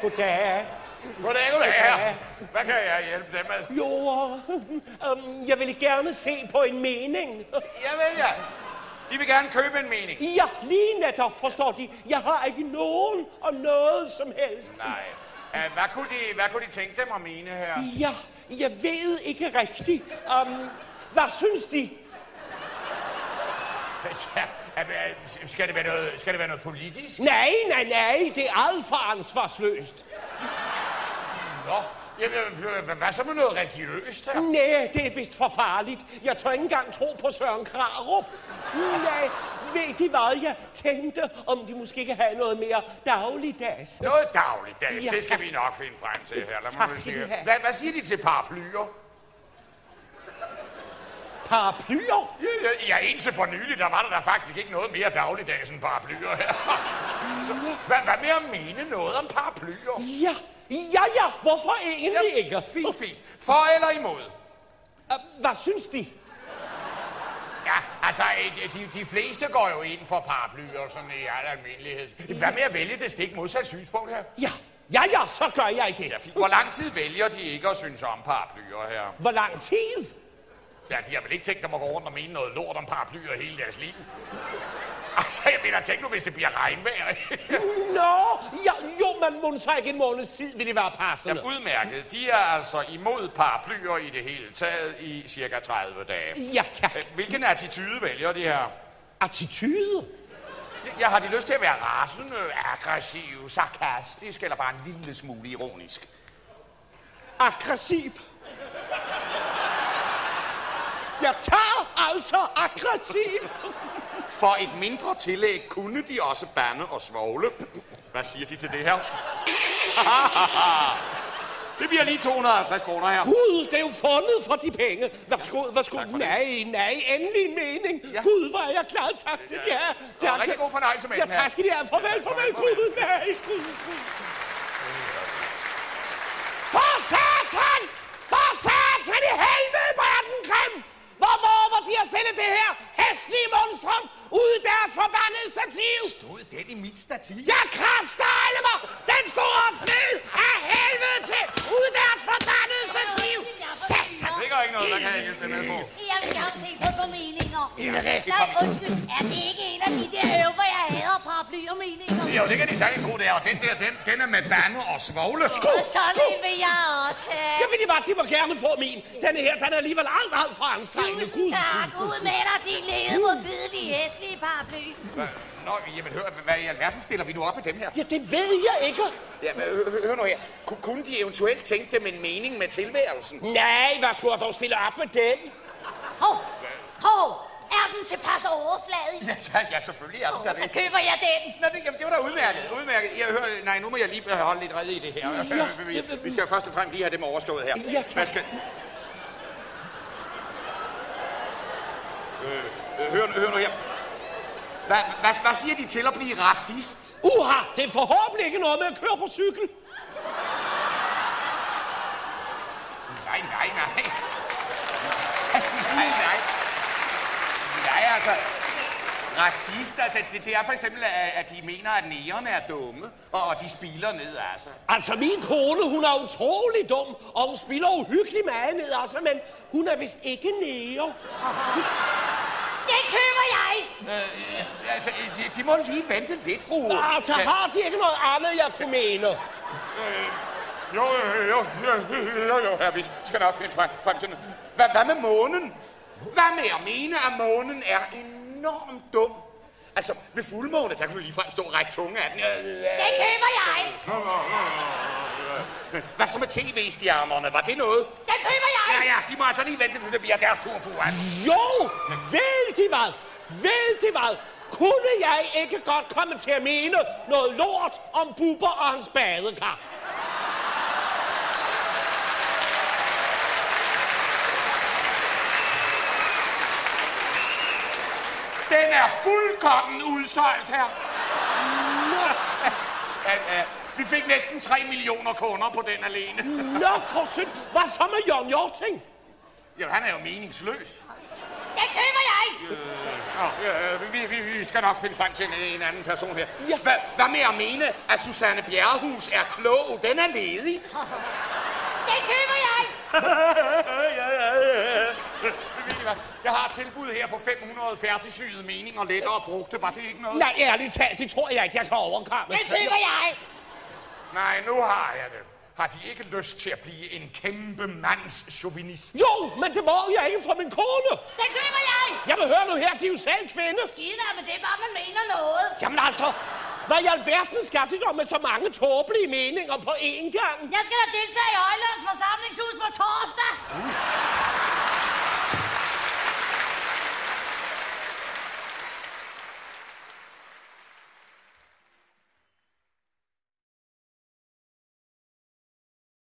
Goddag. Goddag. Hvad kan jeg hjælpe dem med? Jo, jeg vil gerne se på en mening. Ja. De vil gerne købe en mening. Ja, lige netop, forstår de. Jeg har ikke nogen og noget som helst. Nej. Hvad kunne de tænke dem at mene her? Ja, jeg ved ikke rigtigt. Hvad synes de? Skal det være noget politisk? Nej, det er alt for ansvarsløst. Nå, jamen, hvad så med noget religiøst her? Nej, det er vist for farligt. Jeg tør ikke engang tro på Søren Krarup. Nej, ved de hvad jeg tænkte, om de måske kan have noget mere dagligdags? Noget dagligdags, Ja. det skal vi nok finde frem til her. Tak skal de have. Hvad siger de til paraplyer? Paraplyer? Ja, indtil for nylig, der var der faktisk ikke noget mere dagligdags end paraplyer her. Hvad med at mene noget om paraplyer? Ja, hvorfor egentlig ikke? Fint. For eller imod? Hvad synes de? Ja, altså, de fleste går jo ind for paraplyer, sådan i al almindelighed. Hvad med at vælge det stik modsat synspunkt her? Ja, så gør jeg det. Ja, fint. Hvor lang tid vælger de ikke at synes om paraplyer her? Hvor lang tid? Ja, de har vel ikke tænkt dem at gå rundt og mene noget lort om paraplyer hele deres liv? Altså, jeg mener, tænk nu, hvis det bliver regnvejr. Jo, man må så ikke en måneds tid, vil det være passende. Jamen, udmærket. De er altså imod paraplyer i det hele taget i cirka 30 dage. Ja, tak. Hvilken attitude vælger de her? Attitude? Ja, har de lyst til at være rasende, aggressiv, sarkastisk eller bare en lille smule ironisk? Aggressiv. Jeg tager altså aggressiv. For et mindre tillæg kunne de også bande og svogle. Hvad siger de til det her? Det bliver lige 250 kroner her. Gud, det er jo fundet for de penge. Værsgo. Nej, endelig en mening. Ja. Gud, hvor er jeg glad. Tak til jer. Det er rigtig god fornøjelse med den her. Ja, tak skal de have. Farvel, Gud. Nej, Gud. For satan i helvede, hvor er den grim! Hvor de har stillet det her hæslige monstrum ud i deres forbandede stativ. Stod den i mit stativ? Jeg kraftstejler mig! Den stod og fled af helvede til ud i deres forbandede stativ. Satan! Det er ikke noget, der kan jeg ikke stemme med på. Jeg vil gerne se på nogle meninger. Nej, undskyld. Er det ikke en af de der øver, jeg hader paraplyer meninger? Jo, det kan de sagtens tro, det er. Og den er med bande og svogle. Og sådan en vil jeg også have. Jeg vil de bare, de må gerne få min. Denne her, den er alligevel alt for anstrengende. Tusind tak. Ud med dig, din lede modbydelige hæslige paraply. Nå, jamen hør, hvad i alverden stiller vi nu op med dem her? Ja, det ved jeg ikke. Jamen, hør nu her. Kunne de eventuelt tænke dem en mening med tilværelsen? Nej, hvad skulle jeg dog stille op med den? Hov, er den tilpas overfladisk? Ja, selvfølgelig er den der Så det. køber jeg den. Nå, det var da udmærket. Jeg hører, nej, nu må jeg lige holde lidt redde i det her. Vi skal jo først og fremmest lige have dem overstået her. Ja, tak. Hør nu her. Hvad siger de til at blive racist? Det er forhåbentlig ikke noget med at køre på cykel. Nej. Nej, altså... Racister, det er for eksempel, at de mener, at negerne er dumme, og de spilder ned, altså. Altså, min kone, hun er utrolig dum, og hun spiller uhyggeligt meget ned, altså, men hun er vist ikke neger. Den køber jeg! Altså, de må lige vente lidt, fru. Altså, har de ikke noget andet, jeg kunne mene? Jo. Ja, vi skal nok finde frem til den. Hvad med månen? Hvad med at mene, at månen er enormt dum? Altså, ved fuldmåne, der kan du ligefrem stå række tunge af den. Den køber jeg! Hvad så med tv-stjernerne? Var det noget? Den køber jeg! Ja, de må altså lige vente, til det bliver deres tur, fru. Jo, ved de hvad? Kunne jeg ikke godt komme til at mene noget lort om Bubber og hans badekar? Den er fuldkommen udsolgt her. Vi fik næsten 3 millioner kunder på den alene. Nå, for synd. Hvad så med Jørgen Hjorting? Jamen, han er jo meningsløs. Den køber jeg! Vi skal nok finde frem til en anden person her. Ja. Hvad med at mene, at Susanne Bjerrehus er klog? Den er ledig. Den køber jeg. Jeg har et tilbud her på 500 færdigsyede meninger, lettere brugte. Var det ikke noget? Nej, ærligt talt, det tror jeg ikke, jeg kan overkomme. Den køber jeg. Nej, nu har jeg det. Har de ikke lyst til at blive en kæmpe mandschauvinist? Jo, men det må jeg ikke fra min kone. Den køber jeg. Jeg vil høre nu her, de er jo selv kvinder. Skide være med det, bare man mener noget. Jamen altså, hvad i alverden skal de dog med så mange tåbelige meninger på én gang? Jeg skal da deltage i Højlands forsamlingshus på torsdag.